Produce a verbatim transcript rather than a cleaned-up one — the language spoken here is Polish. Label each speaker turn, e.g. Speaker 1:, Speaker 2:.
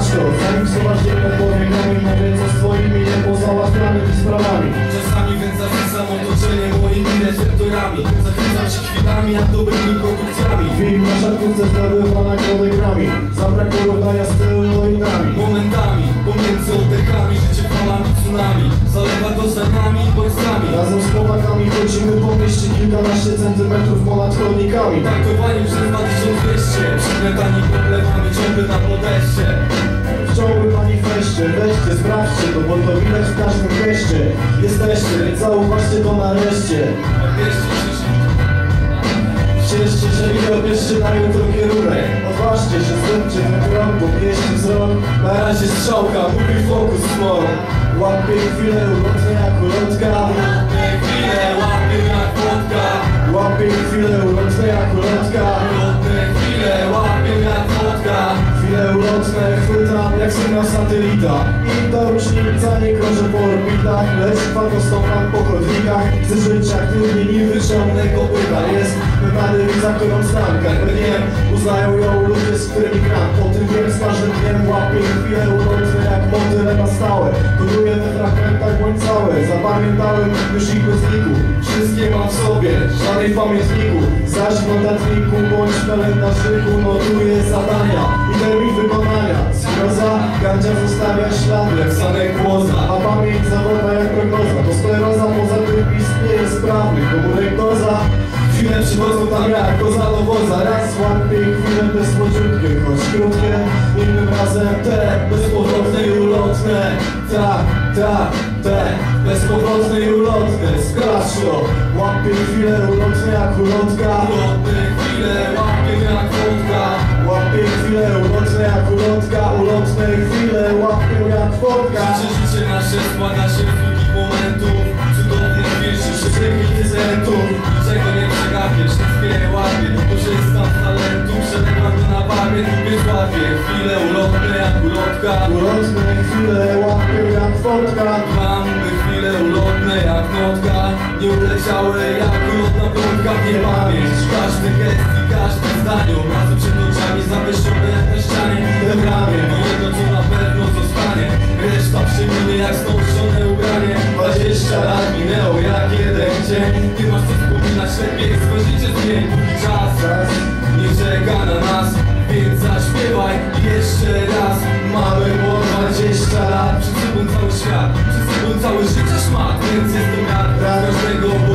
Speaker 1: to, zanim schowasz się pod powiekami, mówię co swoimi niepozałatwianymi sprawami.
Speaker 2: Czasami więc zapisam otoczenie moimi receptorami. Zachwycam się chwilami, jak dobrymi produkcjami.
Speaker 1: Film na szarkówce zdobywana kodegrami. Zabrakło porównania z tyloidami.
Speaker 2: Momentami, pomiędzy oddechami, życie falami tsunami. Zalewa doznaniami i bońcami.
Speaker 1: Razem z chłopakami chodzimy po mieście kilkanaście centymetrów ponad chodnikami.
Speaker 2: Tankowani przez dwa tysiące dwieście, przygniatani problemami, ciągle na podejście.
Speaker 1: W czoły manifestie, weźcie, sprawdźcie to, bo to widać w każdym geście. Jesteście, więc zauważcie to nareszcie. Cieszcie się i odbierzcie na jutro kierunek. Odważcie się, zróbcie ten krok, bo pieści wzrok. Na razie strzałka, mówi fokus smog. Łapie chwilę, ulotne jak ulotka.
Speaker 2: Ulotne chwile, łapię jak wodka.
Speaker 1: Łapie chwilę, ulotne jak ulotka.
Speaker 2: Ulotne chwile, łapię jak wodka.
Speaker 1: Chwile ulotne chwytam jak sygnał satelita. I ta różnica nie krąży po orbitach, lecz fagostąpam po chodnikach. Chcę żyć aktywnie, nie wyciągnę kopyta. Jest wypady widza, którą znam. Carpe diem, uznają ją ludzie, z którymi gram. Po tym wiem, z każdym dniem łapię chwile ulotne jak motyle na stałe. Koduję we fragmentach bądź całe. Zapamiętałem już ich bez liku. Wszystkie mam w sobie, żadnej pamiętniku. Zaś w notatniku bądź kalendarzyku notuję zadania i termin wykonania. Skroza, gandzia zostawia ślady jak sanek głoza. A pamięć zawodna jak prognoza. To skleroza, poza tym istnieje sprawny komórek doza. Chwile przychodzą tam jak koza do woza. Raz łapię chwilę bezpośródkie, choć krótkie. Innym razem te bezpowrotne i ulotne. Tak, tak, te bezpowrotne i ulotne. Sprawdź to. Łapię chwilę ulotne jak ulotka.
Speaker 2: Ulotne chwile, łapię jak wodka.
Speaker 1: Łapię chwilę ulotne jak ulotka. Ulotne chwile łapię jak wodka.
Speaker 2: Życie, życie nasze składa się z długich momentów. Cudownie wierszy, przebiegnie prezentów. Niczego nie przegapię, wszystkie łapię. Korzystam z talentu, przelewam go na bawię. Więc łapię chwile ulotne jak ulotka.
Speaker 1: Ulotne chwile łapię jak wodka.
Speaker 2: Mam chwile ulotne jak notka. Nie uleciałe jak ulotna piątka. Nie pamięć, każdy gest i każde zdanie. Obrazy przed oczami zawieszone jak na ścianie. W ramię, to jedno co na pewno zostanie. Reszta przeminie jak znoszone ubranie. Dwadzieścia lat minęło jak jeden dzień. Ty masz co wspominać, lepiej swoje życie zmień. Póki czas,
Speaker 1: Czas
Speaker 2: nie czeka na nas, więc zaśpiewaj jeszcze raz. Mamy po dwadzieścia lat, przed sobą cały świat, przed sobą całe życie szmat. Więc jestem jak każdego